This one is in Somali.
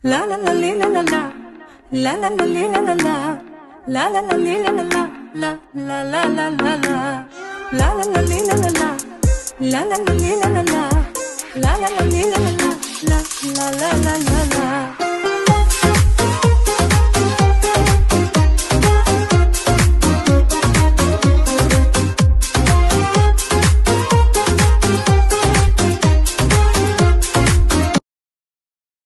La la la li la la la. La la la li la la la. La la la li la la la. La la la la la la. La la la li la la la. La la la li la la la. La la la li la la la. La la la la la la.